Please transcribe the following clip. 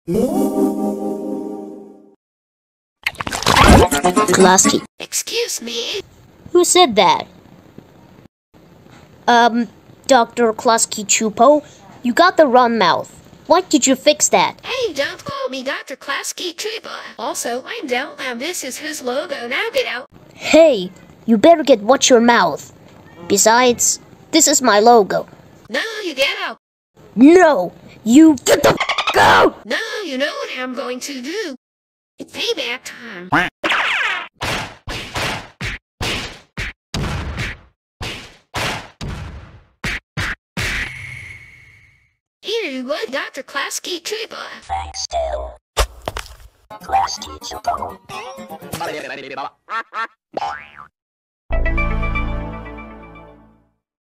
Klasky. Excuse me? Who said that? Dr. Klasky Chupo, you got the wrong mouth. Why did you fix that? Hey, don't call me Dr. Klasky Chupa. Also, I'm down and this is his logo. Now get out. Hey, you better get watch your mouth. Besides, this is my logo. No, you get out. No, you get the f*** out! No, you know what I'm going to do. It's payback time. Here you go, Dr. Klasky Chupa. Thanks, Dale. Klasky Chupo.